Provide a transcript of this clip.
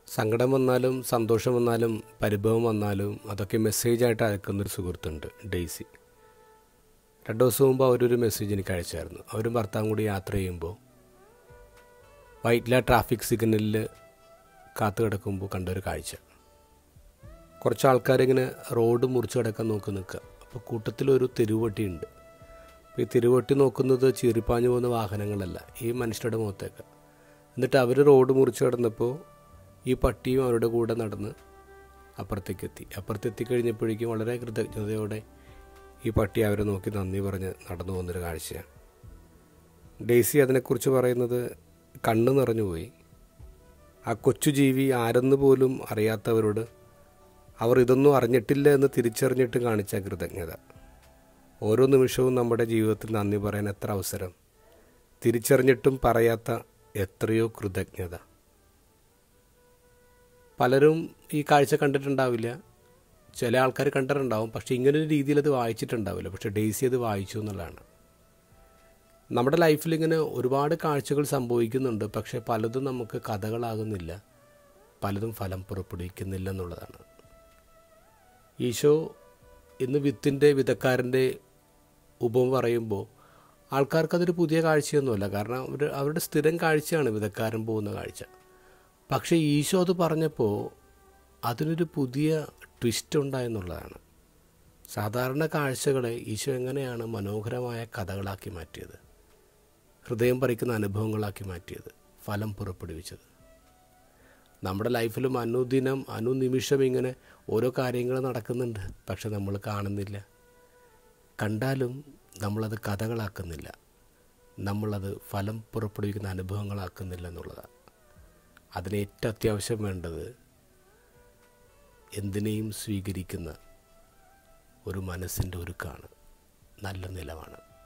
സങ്കടം വന്നാലും സന്തോഷം വന്നാലും പരിഭവം വന്നാലും അതൊക്കെ മെസ്സേജായിട്ട് അയക്കുന്നൊരു സുഹൃത്തുണ്ട്, ഡെയ്സി. 2 ദിവസം മുമ്പ് അവരൊരു മെസ്സേജ് എനിക്ക് അയച്ചായിരുന്നു. അവരും ഭർത്താവും കൂടി യാത്ര ചെയ്യുമ്പോൾ വൈറ്റ്ല ട്രാഫിക് സിഗ്നലിൽ കാത്തു കിടക്കുമ്പോൾ കണ്ടൊരു കാഴ്ച. കുറച്ച് ആൾക്കാരിങ്ങനെ റോഡ് മുറിച്ച് കിടക്കാൻ നോക്കി നിൽക്കുക. അപ്പോൾ കൂട്ടത്തിലൊരു തിരുവട്ടിയുണ്ട്. അപ്പോൾ ഈ തിരുവട്ടി നോക്കുന്നത് ചീറിപ്പാഞ്ഞു പോകുന്ന വാഹനങ്ങളല്ല, ഈ മനുഷ്യരുടെ മുഖത്തേക്ക്. എന്നിട്ട് അവർ റോഡ് മുറിച്ച് കിടന്നപ്പോൾ ഈ പട്ടിയും അവരുടെ കൂടെ നടന്ന് അപ്പുറത്തെത്തിക്കഴിഞ്ഞപ്പോഴേക്കും വളരെ കൃതജ്ഞതയോടെ ഈ പട്ടി അവരെ നോക്കി നന്ദി പറഞ്ഞ് നടന്നു പോകുന്നൊരു കാഴ്ചയാണ്. ഡെയ്സി അതിനെക്കുറിച്ച് പറയുന്നത് കണ്ണ് നിറഞ്ഞുപോയി. ആ കൊച്ചു ജീവി ആരെന്ന് പോലും അറിയാത്തവരോട് അവർ ഇതൊന്നും അറിഞ്ഞിട്ടില്ല എന്ന് തിരിച്ചറിഞ്ഞിട്ട് കാണിച്ച കൃതജ്ഞത. ഓരോ നിമിഷവും നമ്മുടെ ജീവിതത്തിൽ നന്ദി പറയാൻ എത്ര അവസരം, തിരിച്ചറിഞ്ഞിട്ടും പറയാത്ത എത്രയോ കൃതജ്ഞത. പലരും ഈ കാഴ്ച കണ്ടിട്ടുണ്ടാവില്ല, ചില ആൾക്കാർ കണ്ടിട്ടുണ്ടാവും, പക്ഷേ ഇങ്ങനൊരു രീതിയിൽ അത് വായിച്ചിട്ടുണ്ടാവില്ല. പക്ഷേ ഡെയ്സി അത് വായിച്ചു എന്നുള്ളതാണ്. നമ്മുടെ ലൈഫിൽ ഇങ്ങനെ ഒരുപാട് കാഴ്ചകൾ സംഭവിക്കുന്നുണ്ട്, പക്ഷേ പലതും നമുക്ക് കഥകളാകുന്നില്ല, പലതും ഫലം പുറപ്പെടുവിക്കുന്നില്ല എന്നുള്ളതാണ്. ഈശോ ഇന്ന് വിതക്കാരൻ്റെ ഉപമ പറയുമ്പോൾ ആൾക്കാർക്കതൊരു പുതിയ കാഴ്ചയൊന്നുമല്ല, കാരണം അവരുടെ സ്ഥിരം കാഴ്ചയാണ് വിതക്കാരൻ പോകുന്ന കാഴ്ച. പക്ഷേ ഈശോ അത് പറഞ്ഞപ്പോൾ അതിനൊരു പുതിയ ട്വിസ്റ്റ് ഉണ്ടായെന്നുള്ളതാണ്. സാധാരണ കാഴ്ചകളെ ഈശോ എങ്ങനെയാണ് മനോഹരമായ കഥകളാക്കി മാറ്റിയത്, ഹൃദയം പറിക്കുന്ന അനുഭവങ്ങളാക്കി മാറ്റിയത്, ഫലം പുറപ്പെടുവിച്ചത്. നമ്മുടെ ലൈഫിലും അനുനിമിഷം ഇങ്ങനെ ഓരോ കാര്യങ്ങൾ നടക്കുന്നുണ്ട്, പക്ഷെ നമ്മൾ കാണുന്നില്ല. കണ്ടാലും നമ്മളത് കഥകളാക്കുന്നില്ല, നമ്മളത് ഫലം പുറപ്പെടുവിക്കുന്ന അനുഭവങ്ങളാക്കുന്നില്ല എന്നുള്ളതാണ്. അതിന് ഏറ്റവും അത്യാവശ്യം വേണ്ടത് എന്തിനേയും സ്വീകരിക്കുന്ന ഒരു മനസ്സിൻ്റെ ഒരുക്കാണ്, നല്ല നിലവാണ്.